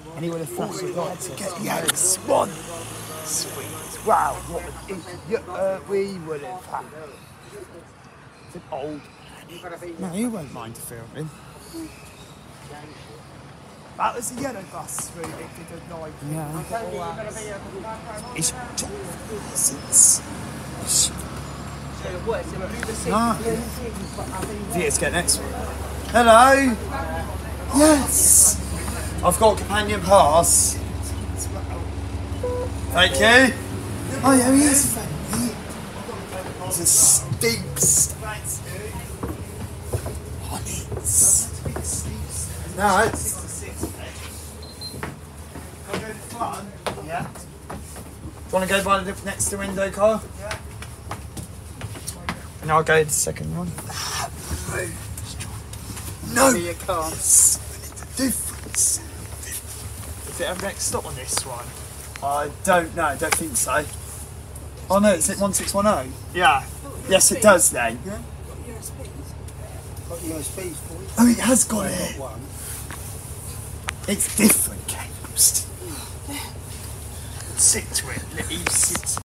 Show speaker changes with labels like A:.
A: And he would have flashed the light to get the X1. Sweet. Wow, what an idiot we would have had. It's an old man. No, he won't mind filming. That was the yellow bus route it did a night. Yeah. It's license. Let's get next one. Hello. Yes. I've got a companion pass. Thank you. Oh yeah, he is friendly. It's a steeps. Honey's. No, it's... Yeah. Do you want to go by the next to window car? Yeah. And I'll go to the second one. No! You can't. The difference. Does it have next stop on this one? I don't know, I don't think so. Oh no, is it 1610? Yeah. Yes, it does then. Yeah. Got USBs for it. Oh, it has got it. It's different, James. Sit to it, let you sit.